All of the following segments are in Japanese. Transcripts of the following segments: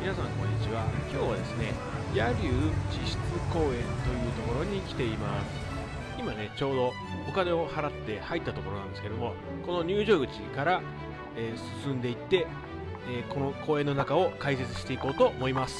皆さんこんにちは。今日はですね、野竜地質公園というところに来ています。今ね、ちょうどお金を払って入ったところなんですけども、この入場口から、進んでいって、この公園の中を解説していこうと思います。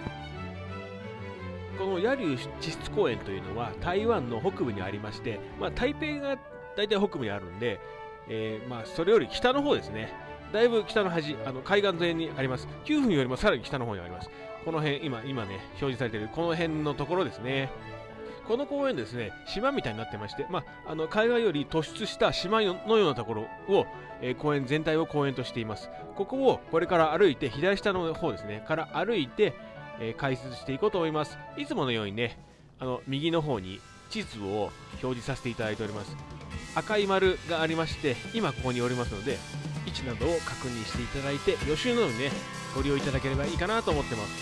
この野竜地質公園というのは台湾の北部にありまして、台北が大体北部にあるんで、それより北の方ですね。だいぶ北の端、海岸沿いにあります。9分よりもさらに北の方にあります。この辺、今ね、表示されているこの辺のところですね。この公園ですね、島みたいになってまして、海岸より突出した島のようなところを、公園全体を公園としています。ここをこれから歩いて、左下の方ですね、から歩いて、解説していこうと思います。いつものようにね、右の方に地図を表示させていただいております。赤い丸がありまして、今ここにおりますので、位置などを確認していただいて、予習などにね、ご利用いただければいいかなと思ってます。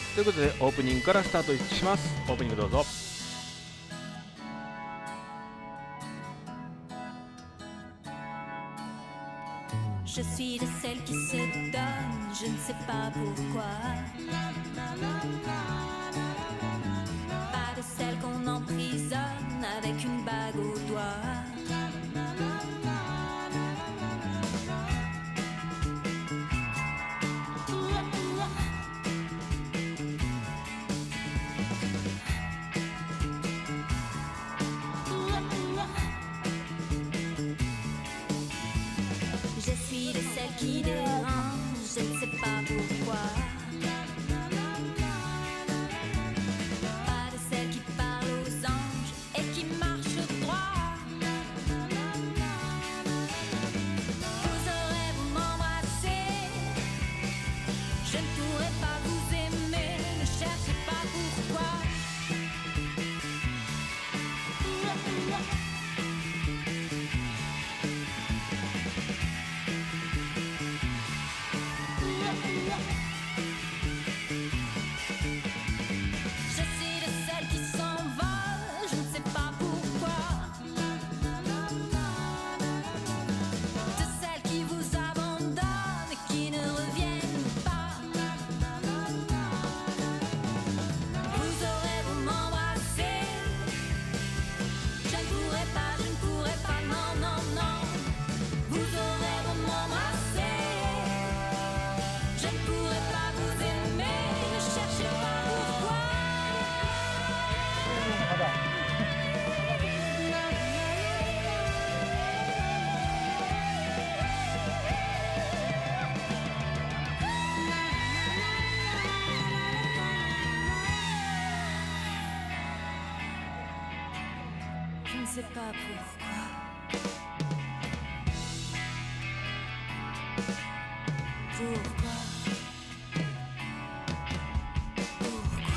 ということで、オープニングからスタートします。オープニングどうぞ。 Je suis de celles qui se donnent, je ne sais pas pourquoi. Pas de celles qu'on emprisonne avec une bague au doigt. Je suis de celles qui dérangent, je ne sais pas pourquoi. Pas de celles qui parlent aux anges et qui marchent droit. Vous aurez vous m'embrasser, je ne pourrai pas vous aimer, ne cherchez pas pourquoi. Je suis de celles qui s'envolent, je ne sais pas pourquoi. De celles qui vous abandonnent et qui ne reviennent pas. Vous aurez vous m'embrasser, je ne pourrai pas, non, non, non. Vous aurez vous m'embrasser, je ne pourrai pas vous aimer, ne cherchez pas pourquoi. Je ne sais pas pourquoi. Pourquoi? Pourquoi?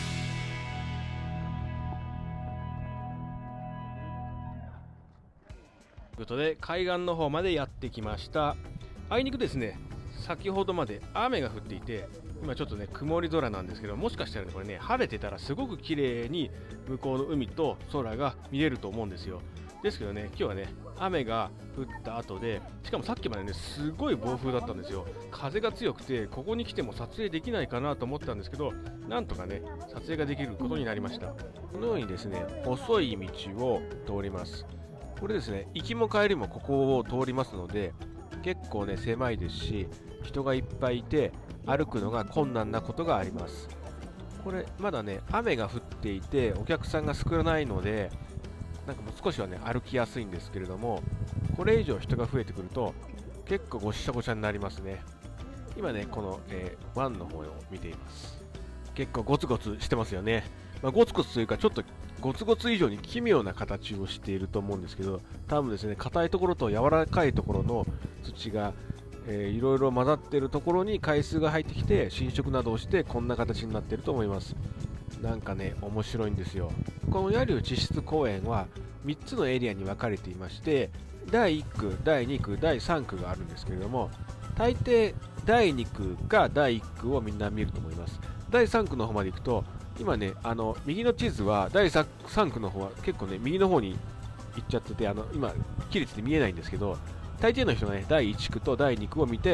ということで、海岸の方までやってきました。あいにくですね、先ほどまで雨が降っていて、今ちょっとね、曇り空なんですけど、もしかしたらね、これね、晴れてたらすごく綺麗に向こうの海と空が見れると思うんですよ。ですけどね、今日はね、雨が降った後で、しかもさっきまでね、すごい暴風だったんですよ。風が強くて、ここに来ても撮影できないかなと思ったんですけど、なんとかね、撮影ができることになりました。このようにですね、細い道を通ります。これですね、行きも帰りもここを通りますので、結構ね、狭いですし、人がいっぱいいて、歩くのが困難なことがあります。これ、まだね、雨が降っていて、お客さんが少ないので、なんかもう少しはね、歩きやすいんですけれども、これ以上人が増えてくると、結構ごしゃごしゃになりますね。今ね、この、湾の方を見ています。結構ゴツゴツしてますよね。ゴツゴツというか、ちょっとゴツゴツ以上に奇妙な形をしていると思うんですけど、多分ですね、硬いところと柔らかいところの土が、いろいろ混ざっているところに海水が入ってきて浸食などをしてこんな形になっていると思います。なんかね、面白いんですよ。この野竜地質公園は3つのエリアに分かれていまして、第1区、第2区、第3区があるんですけれども、大抵第2区か第1区をみんな見ると思います。第3区の方まで行くと、今ね、右の地図は第 3区の方は結構ね、右の方に行っちゃってて、今、切れてて見えないんですけど、大抵の人がね、第1区と第2区を見て、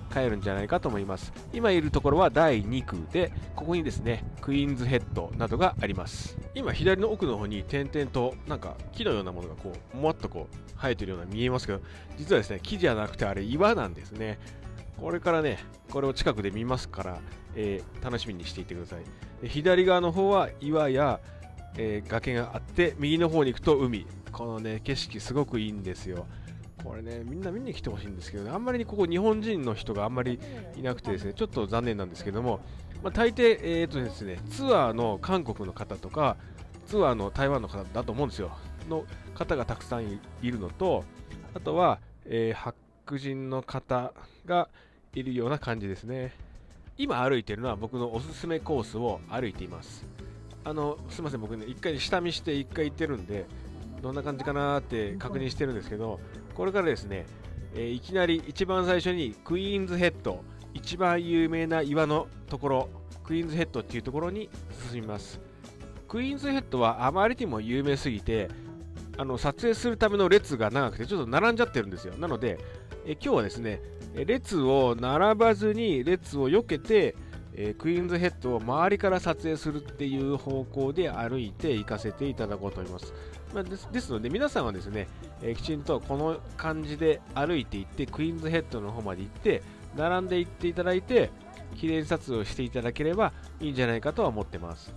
帰るんじゃないかと思います。今いるところは第2区で、ここにですねクイーンズヘッドなどがあります。今左の奥の方に点々となんか木のようなものがこうもわっとこう生えてるような見えますけど、実はですね木じゃなくてあれ岩なんですね。これからねこれを近くで見ますから、楽しみにしていてください。で左側の方は岩や、崖があって、右の方に行くと海。このね景色すごくいいんですよ。これねみんな見に来てほしいんですけどね、あんまりここ日本人の人があんまりいなくてですねちょっと残念なんですけども、大抵ですねツアーの韓国の方とかツアーの台湾の方だと思うんですよの方がたくさんいるのと、あとは、白人の方がいるような感じですね。今歩いてるのは僕のおすすめコースを歩いています。すいません、僕ね一回下見して一回行ってるんでどんな感じかなーって確認してるんですけど、これからですね、いきなり一番最初にクイーンズヘッド、一番有名な岩のところ、クイーンズヘッドっていうところに進みます。クイーンズヘッドはあまりにも有名すぎて、撮影するための列が長くてちょっと並んじゃってるんですよ。なので、今日はですね列を並ばずに列を避けて、クイーンズヘッドを周りから撮影するっていう方向で歩いて行かせていただこうと思います。ですので皆さんはですね、きちんとこの感じで歩いていってクイーンズヘッドの方まで行って並んでいっていただいて記念撮影をしていただければいいんじゃないかとは思ってます。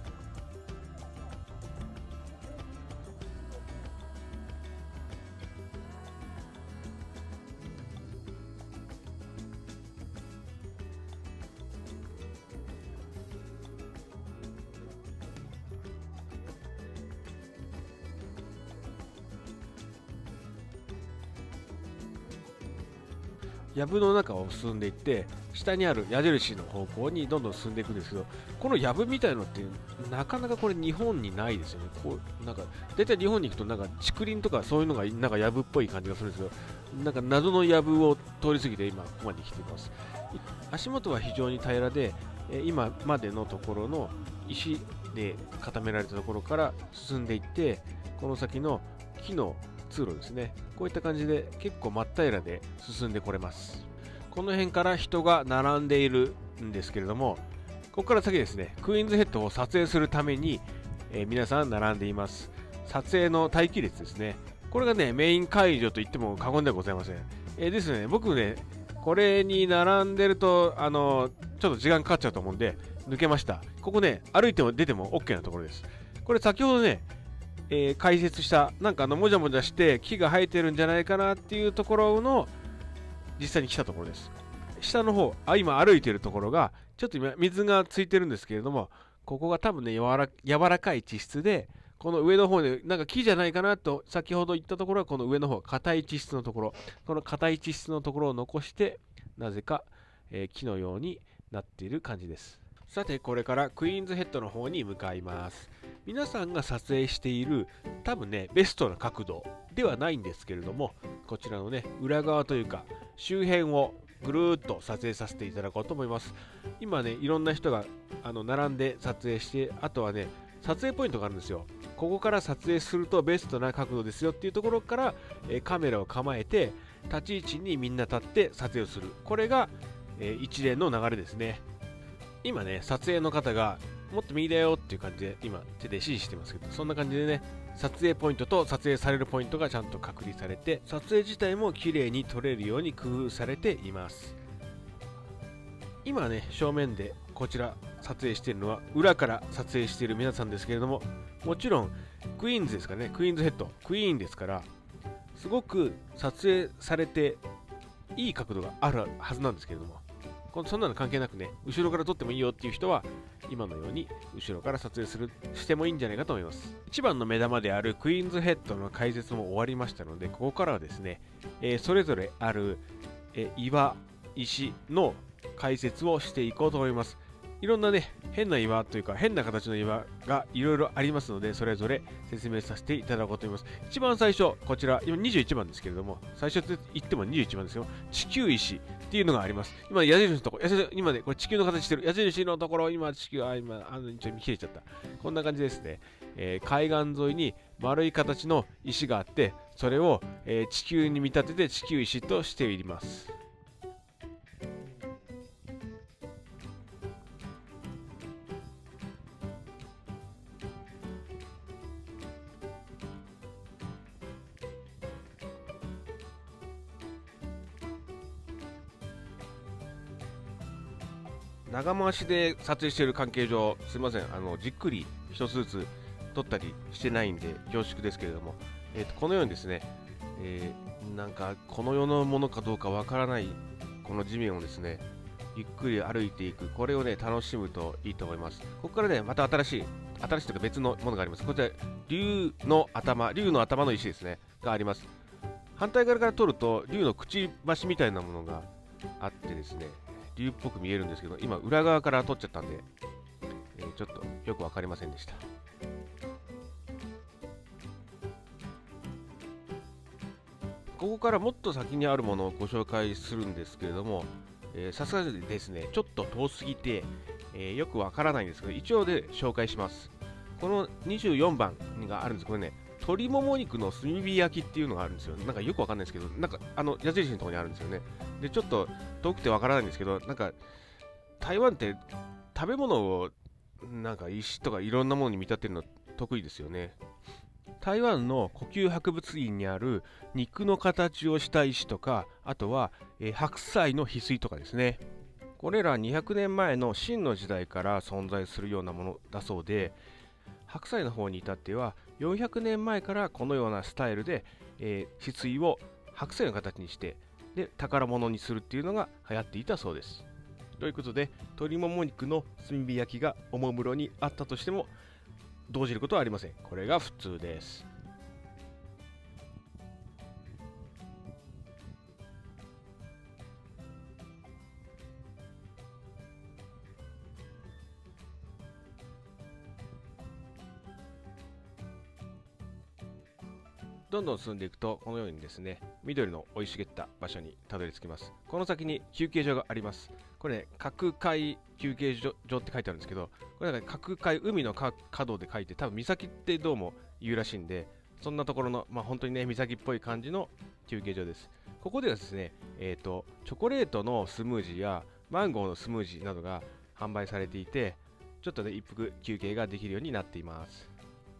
藪の中を進んでいって下にある矢印の方向にどんどん進んでいくんですけど、この藪みたいのってなかなかこれ日本にないですよね。こうなんか大体日本に行くとなんか竹林とかそういうのがなんか藪っぽい感じがするんですけど、なんか謎の藪を通り過ぎて今ここまで来ています。足元は非常に平らで、今までのところの石で固められたところから進んでいって、この先の木の通路ですね、こういった感じで結構真っ平らで進んでこれます。この辺から人が並んでいるんですけれども、ここから先ですねクイーンズヘッドを撮影するために、皆さん並んでいます。撮影の待機列ですね。これがねメイン会場と言っても過言ではございません。ですね、僕ねこれに並んでるとちょっと時間かかっちゃうと思うんで抜けました。ここね歩いても出ても OK なところです。これ先ほどね解説したなんかもじゃもじゃして木が生えてるんじゃないかなっていうところの実際に来たところです。下の方今歩いてるところがちょっと今水がついてるんですけれども、ここが多分ね柔らかい地質で、この上の方でなんか木じゃないかなと先ほど言ったところはこの上の方硬い地質のところ、この硬い地質のところを残してなぜか、木のようになっている感じです。さてこれからクイーンズヘッドの方に向かいます。皆さんが撮影している多分ねベストな角度ではないんですけれども、こちらのね裏側というか周辺をぐるーっと撮影させていただこうと思います。今ねいろんな人が並んで撮影して、あとはね撮影ポイントがあるんですよ。ここから撮影するとベストな角度ですよっていうところから、カメラを構えて立ち位置にみんな立って撮影をする、これが、一連の流れですね。今ね撮影の方がもっと右だよっていう感じで今手で指示してますけど、そんな感じでね撮影ポイントと撮影されるポイントがちゃんと確立されて、撮影自体も綺麗に撮れるように工夫されています。今ね正面でこちら撮影しているのは裏から撮影している皆さんですけれども、もちろんクイーンズですからね、クイーンズヘッドクイーンですからすごく撮影されていい角度があるはずなんですけれども、そんなの関係なくね後ろから撮ってもいいよっていう人は今のように後ろから撮影してもいいんじゃないかと思います。一番の目玉であるクイーンズヘッドの解説も終わりましたので、ここからはですね、それぞれある、岩石の解説をしていこうと思います。いろんなね変な岩というか変な形の岩がいろいろありますので、それぞれ説明させていただこうと思います。一番最初こちら今21番ですけれども、最初って言っても21番ですよ。地球石っていうのがあります。今矢印のところ、今ねこれ地球の形してる矢印のところ、今地球ちょっと見切れちゃった。こんな感じですね。海岸沿いに丸い形の石があって、それを、地球に見立てて地球石としています。 長回しで撮影している関係上、すいません、じっくり一つずつ撮ったりしてないんで恐縮ですけれども、このようにですね、なんかこの世のものかどうかわからないこの地面をですね、ゆっくり歩いていく、これをね楽しむといいと思います。ここからねまた新しいというか別のものがあります。こちら竜の頭の石ですねがあります。反対側から撮ると竜のくちばしみたいなものがあってですね、竜っぽく見えるんですけど、今裏側から撮っちゃったんで、ちょっとよく分かりませんでした。ここからもっと先にあるものをご紹介するんですけれども、さすがにですねちょっと遠すぎて、よくわからないんですけど、一応で紹介します。この24番があるんです。これね、鶏もも肉の炭火焼きっていうのがあるんですよ。なんかよくわかんないですけど、なんか矢印のところにあるんですよね。でちょっと遠くてわからないんですけど、なんか台湾って食べ物をなんか石とかいろんなものに見立てるの得意ですよね。台湾の故宮博物院にある肉の形をした石とか、あとは、白菜の翡翠とかですね。これら200年前の秦の時代から存在するようなものだそうで、白菜の方に至っては400年前からこのようなスタイルで、翡翠を白菜の形にしてで宝物にするっていうのが流行っていたそうです。ということで、鶏もも肉の炭火焼きがおもむろにあったとしても動じることはありません。これが普通です。どんどん進んでいくと、このようにですね、緑の生い茂った場所にたどり着きます。この先に休憩所があります。これね、角海休憩所って書いてあるんですけど、これなんか角海、海の角で書いて、多分岬ってどうも言うらしいんで、そんなところの、本当にね、岬っぽい感じの休憩所です。ここではですね、チョコレートのスムージーやマンゴーのスムージーなどが販売されていて、ちょっとね、一服休憩ができるようになっています。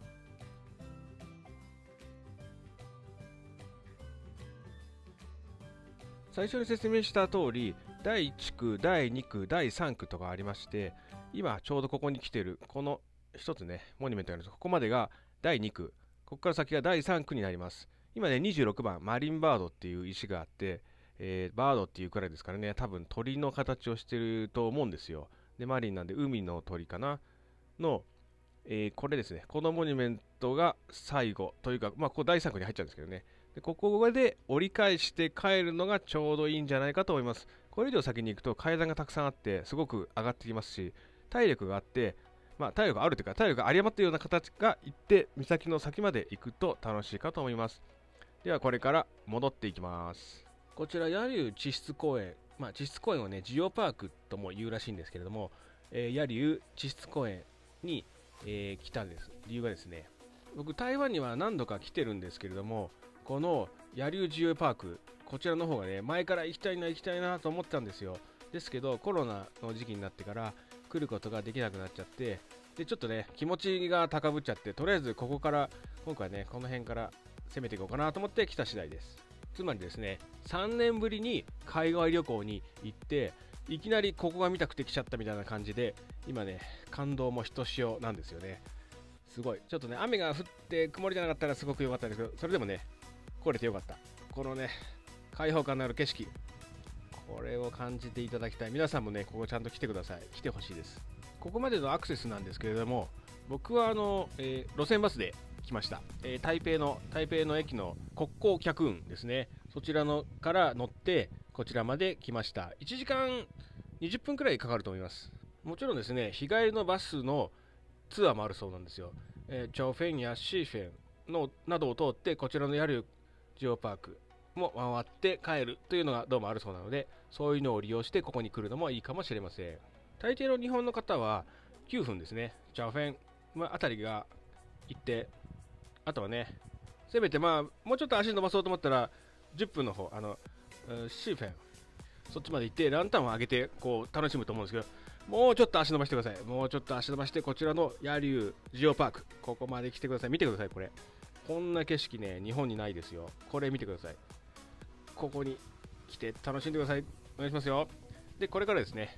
最初に説明した通り、第1区、第2区、第3区とかありまして、今ちょうどここに来ているこの一つね、モニュメントがあるんです。ここまでが第2区、ここから先が第3区になります。今ね、26番マリンバードっていう石があって、バードっていうくらいですからね、多分鳥の形をしてると思うんですよ。で、マリンなんで海の鳥かなの、これですね、このモニュメントが最後というか、ここ第3区に入っちゃうんですけどね。でここで折り返して帰るのがちょうどいいんじゃないかと思います。これ以上先に行くと階段がたくさんあってすごく上がってきますし、体力があって、体力があるというか体力が有り余っているような形が行って岬の先まで行くと楽しいかと思います。ではこれから戻っていきます。こちら野柳地質公園、地質公園をねジオパークとも言うらしいんですけれども、野柳地質公園に、来たんです。理由がですね、僕台湾には何度か来てるんですけれども、この野柳ジオパーク、こちらの方がね、前から行きたいなと思ってたんですよ。ですけど、コロナの時期になってから来ることができなくなっちゃって、で、ちょっとね、気持ちが高ぶっちゃって、とりあえずここから、今回ね、この辺から攻めていこうかなと思って来た次第です。つまりですね、3年ぶりに海外旅行に行って、いきなりここが見たくて来ちゃったみたいな感じで、今ね、感動もひとしおなんですよね。すごい。ちょっとね、雨が降って曇りじゃなかったらすごく良かったんですけど、それでもね、来れてよかった。このね、開放感のある景色、これを感じていただきたい。皆さんもね、ここちゃんと来てください。来てほしいです。ここまでのアクセスなんですけれども、僕は路線バスで来ました。台北の駅の国交客運ですね。そちらのから乗ってこちらまで来ました。1時間20分くらいかかると思います。もちろんですね、日帰りのバスのツアーもあるそうなんですよ。チョウフェンやシーフェンのなどを通ってこちらの野柳ジオパークも回って帰るというのがどうもあるそうなので、そういうのを利用してここに来るのもいいかもしれません。大抵の日本の方は9分ですね、チャオフェン、あたりが行って、あとはね、せめてもうちょっと足伸ばそうと思ったら10分の方、シーフェン、そっちまで行ってランタンを上げてこう楽しむと思うんですけど、もうちょっと足伸ばしてください。もうちょっと足伸ばしてこちらの野柳ジオパーク、ここまで来てください。見てください、これ。こんな景色ね、日本にないですよ。これ見てください。ここに来て楽しんでください。お願いしますよ。で、これからですね、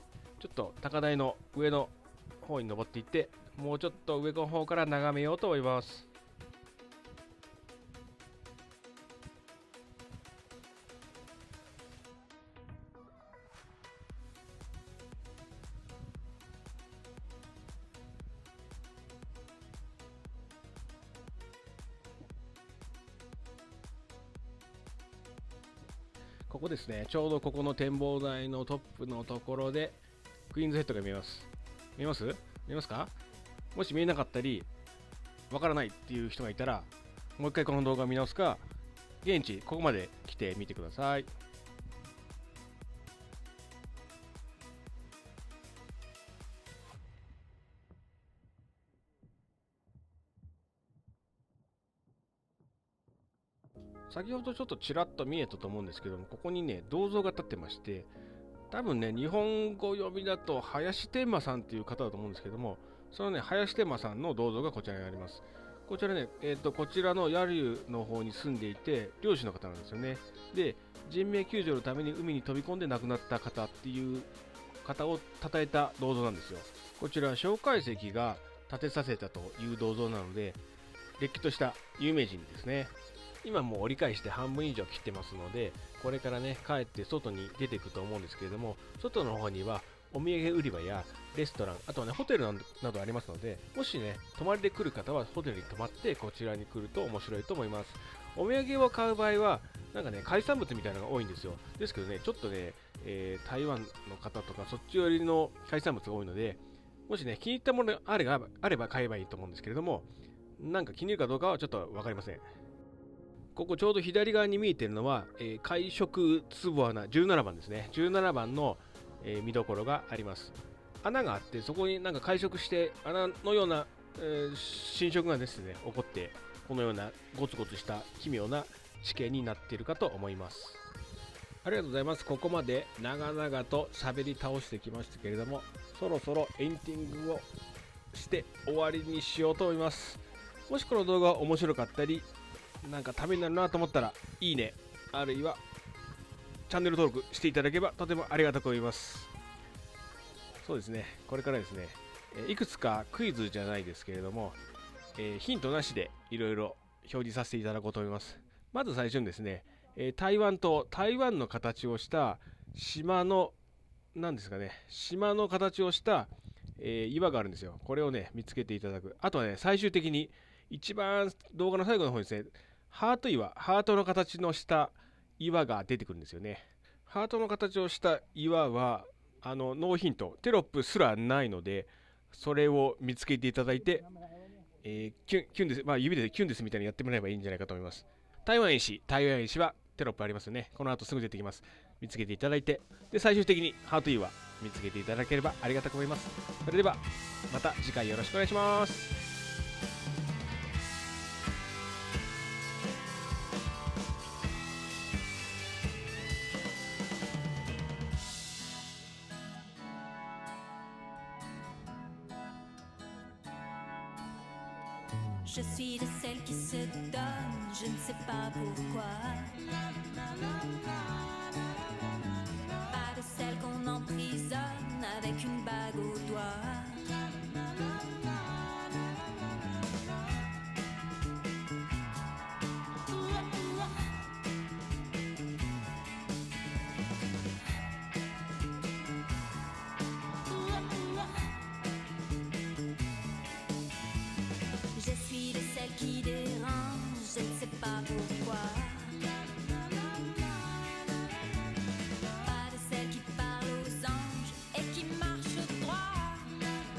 ちょっと高台の上の方に登っていって、もうちょっと上の方から眺めようと思います。ここですね、ちょうどここの展望台のトップのところでクイーンズヘッドが見えます。見えます？見えますか？もし見えなかったりわからないっていう人がいたら、もう一回この動画を見直すか、現地ここまで来てみてください。先ほどちょっとちらっと見えたと思うんですけども、ここにね銅像が立ってまして、多分ね日本語読みだと林天馬さんっていう方だと思うんですけども、そのね林天馬さんの銅像がこちらにあります。こちらね、こちらのヤリュの方に住んでいて漁師の方なんですよね。で、人命救助のために海に飛び込んで亡くなった方っていう方を称えた銅像なんですよ。こちら蒋介石が建てさせたという銅像なので、れっきとした有名人ですね。今もう折り返して半分以上切ってますので、これからね帰って外に出ていくと思うんですけれども、外の方にはお土産売り場やレストラン、あとはねホテルなどありますので、もしね泊まりで来る方はホテルに泊まってこちらに来ると面白いと思います。お土産を買う場合はなんかね海産物みたいなのが多いんですよ。ですけどねちょっとね、台湾の方とかそっち寄りの海産物が多いので、もしね気に入ったものがあれば買えばいいと思うんですけれども、なんか気に入るかどうかはちょっと分かりません。ここちょうど左側に見えているのは、海食壺穴17番ですね。17番の、見どころがあります。穴があって、そこになんか海食して穴のような、浸食がですね起こって、このようなゴツゴツした奇妙な地形になっているかと思います。ありがとうございます。ここまで長々と喋り倒してきましたけれども、そろそろエンディングをして終わりにしようと思います。もしこの動画が面白かったり、なんかためになるなと思ったらいいね、あるいはチャンネル登録していただければとてもありがたく思います。そうですね、これからですね、いくつかクイズじゃないですけれども、ヒントなしでいろいろ表示させていただこうと思います。まず最初にですね、台湾の形をした島の何ですかね、島の形をした、岩があるんですよ。これをね見つけていただく。あとはね最終的に一番動画の最後の方にですね、ハートの形のした岩が出てくるんですよね。ハートの形をした岩はノーヒント、テロップすらないので、それを見つけていただいて、キュンです、指でキュンですみたいにやってもらえばいいんじゃないかと思います。台湾石はテロップありますよね。この後すぐ出てきます。見つけていただいて、で最終的にハート岩見つけていただければありがたく思います。それではまた次回よろしくお願いします。 Je suis de celles qui se donnent, je ne sais pas pourquoi. Pas de celles qu'on emprisonne avec une bague au doigt. Je suis de celles qui dérangent, je ne sais pas pourquoi. Pas de celles qui parlent aux anges et qui marchent droit.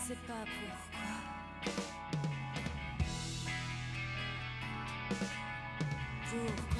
sais pas pourquoi. Pourquoi?